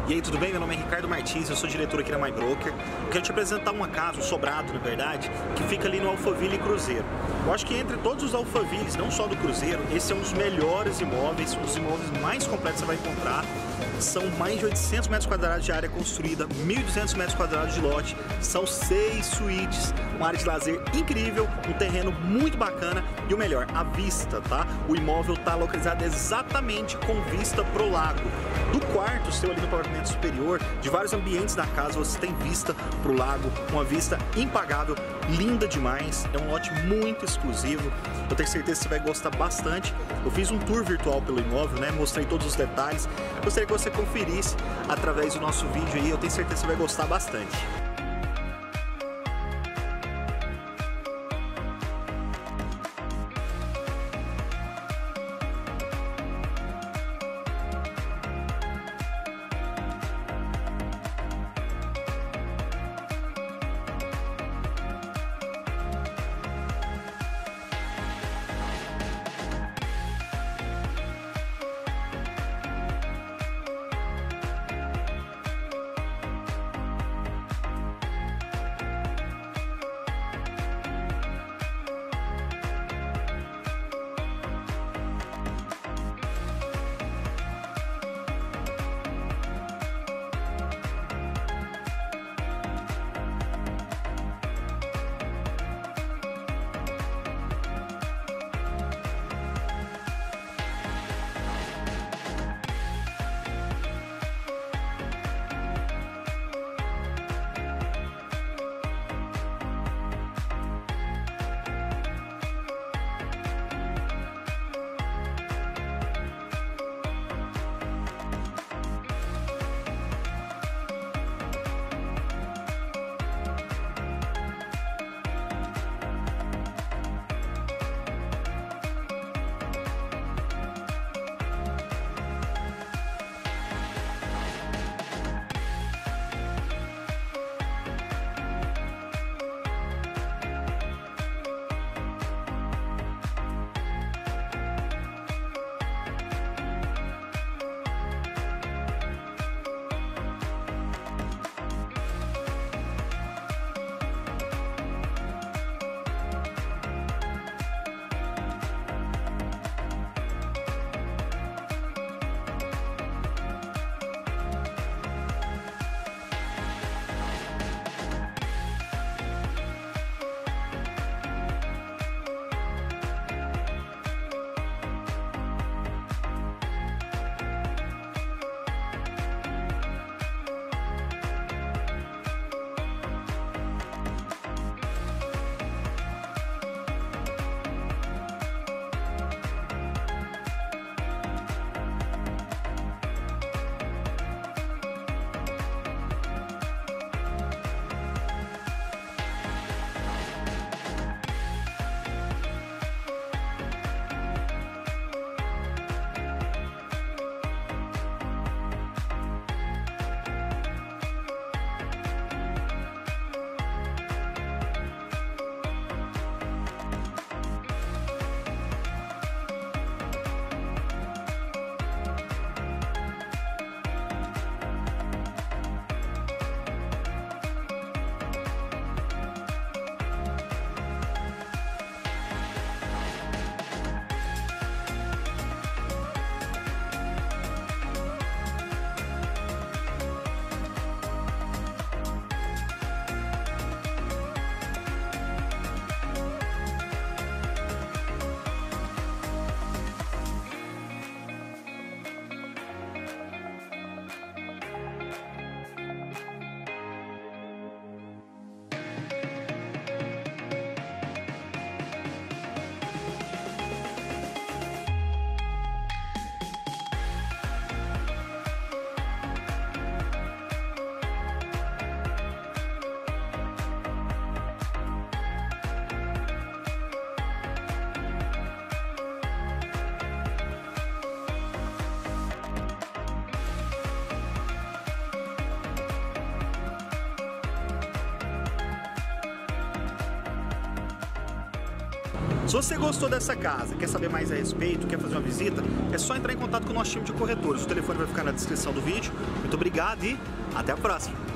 E aí, tudo bem? Meu nome é Ricardo Martins, eu sou diretor aqui na MyBroker. Eu quero te apresentar uma casa, um sobrado, na verdade, que fica ali no Alphaville Cruzeiro. Eu acho que entre todos os Alphavilles, não só do Cruzeiro, esse é um dos melhores imóveis, um dos imóveis mais completos que você vai encontrar. São mais de 800 metros quadrados de área construída, 1.200 metros quadrados de lote, são 6 suítes, uma área de lazer incrível, um terreno muito bacana e o melhor, a vista, tá? O imóvel está localizado exatamente com vista pro lago. Do quarto seu ali no apartamento superior, de vários ambientes da casa, você tem vista pro lago, uma vista impagável, linda demais, é um lote muito exclusivo, eu tenho certeza que você vai gostar bastante. Eu fiz um tour virtual pelo imóvel, né? Mostrei todos os detalhes, gostaria que você conferisse através do nosso vídeo aí, eu tenho certeza que você vai gostar bastante. Se você gostou dessa casa, quer saber mais a respeito, quer fazer uma visita, é só entrar em contato com o nosso time de corretores. O telefone vai ficar na descrição do vídeo. Muito obrigado e até a próxima!